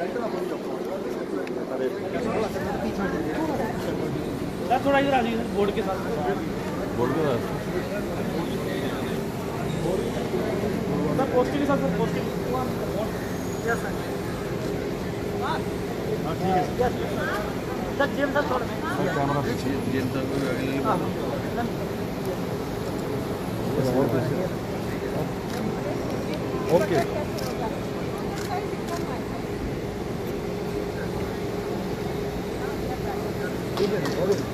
थोड़ा इधर आ जाइए बोर्ड के साथ। बोर्ड के साथ पोस्टर के साथ पोस्टर। ठीक है सर। जीएम सर थोड़ा कैमरा पीछे जीएम सर को आगे ओके